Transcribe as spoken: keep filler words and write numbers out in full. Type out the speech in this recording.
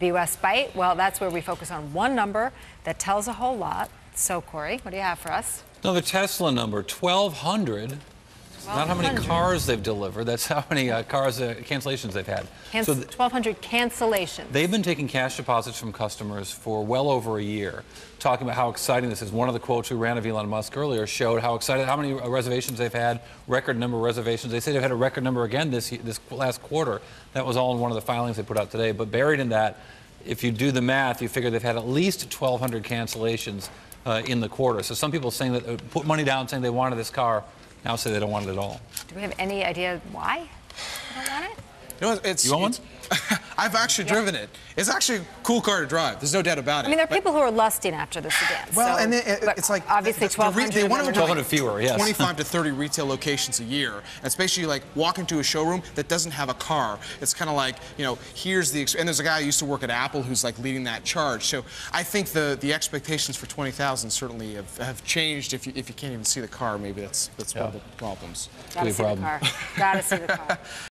B U S Byte, well, that's where we focus on one number that tells a whole lot. So, Corey, what do you have for us? Another Tesla number, twelve hundred. Not how many cars they've delivered. That's how many uh, cars uh, cancellations they've had. Canc so twelve hundred cancellations. They've been taking cash deposits from customers for well over a year, talking about how exciting this is. One of the quotes we ran of Elon Musk earlier showed how excited, how many reservations they've had, record number of reservations. They say they've had a record number again this this last quarter. That was all in one of the filings they put out today. But buried in that, if you do the math, you figure they've had at least twelve hundred cancellations uh, in the quarter. So some people saying that uh, put money down, saying they wanted this car. Now say they don't want it at all. Do we have any idea why they don't want it? You know, it's, you want it's, one? I've actually yeah. driven it. It's actually a cool car to drive. There's no doubt about it. I mean, there are but, people who are lusting after the sedan. Well, so, and it, it's like obviously twelve hundred. They want to twelve hundred fewer, yes. twenty-five to thirty retail locations a year. And it's basically like walking to a showroom that doesn't have a car. It's kind of like, you know, here's the and there's a guy who used to work at Apple who's like leading that charge. So I think the the expectations for twenty thousand certainly have, have changed. If you if you can't even see the car, maybe that's that's yeah. one of the problems. Gotta see problem. the car. Gotta see the car.